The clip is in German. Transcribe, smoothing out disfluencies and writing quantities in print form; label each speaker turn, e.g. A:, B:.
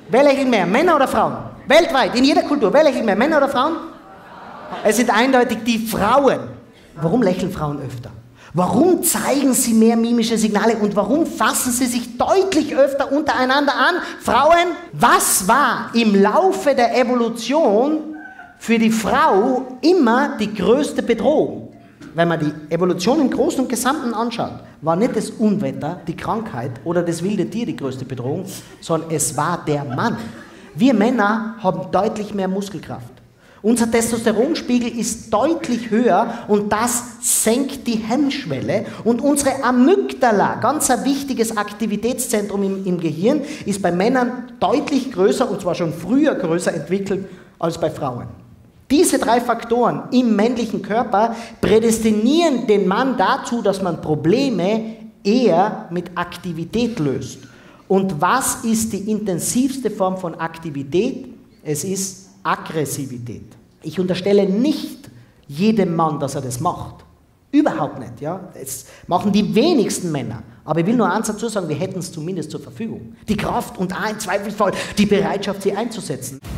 A: Wer lächelt mehr, Männer oder Frauen? Weltweit, in jeder Kultur, wer lächelt mehr, Männer oder Frauen? Es sind eindeutig die Frauen. Warum lächeln Frauen öfter? Warum zeigen sie mehr mimische Signale und warum fassen sie sich deutlich öfter untereinander an? Frauen, was war im Laufe der Evolution für die Frau immer die größte Bedrohung? Wenn man die Evolution im Großen und Gesamten anschaut, war nicht das Unwetter, die Krankheit oder das wilde Tier die größte Bedrohung, sondern es war der Mann. Wir Männer haben deutlich mehr Muskelkraft. Unser Testosteronspiegel ist deutlich höher und das senkt die Hemmschwelle. Und unsere Amygdala, ganz ein wichtiges Aktivitätszentrum im Gehirn, ist bei Männern deutlich größer und zwar schon früher größer entwickelt als bei Frauen. Diese 3 Faktoren im männlichen Körper prädestinieren den Mann dazu, dass man Probleme eher mit Aktivität löst. Und was ist die intensivste Form von Aktivität? Es ist Aggressivität. Ich unterstelle nicht jedem Mann, dass er das macht. Überhaupt nicht. Ja? Das machen die wenigsten Männer. Aber ich will nur eins dazu sagen, wir hätten es zumindest zur Verfügung. Die Kraft und im Zweifelsfall die Bereitschaft, sie einzusetzen.